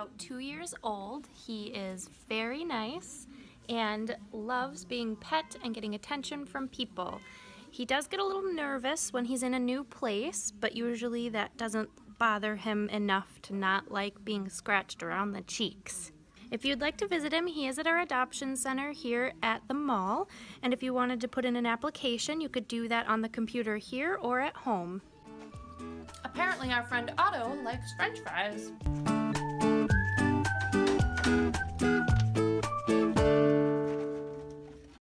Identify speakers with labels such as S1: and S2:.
S1: about 2 years old. He is very nice and loves being pet and getting attention from people. He does get a little nervous when he's in a new place, but usually that doesn't bother him enough to not like being scratched around the cheeks. If you'd like to visit him, he is at our adoption center here at the mall, and if you wanted to put in an application, you could do that on the computer here or at home. Apparently our friend Otto likes French fries.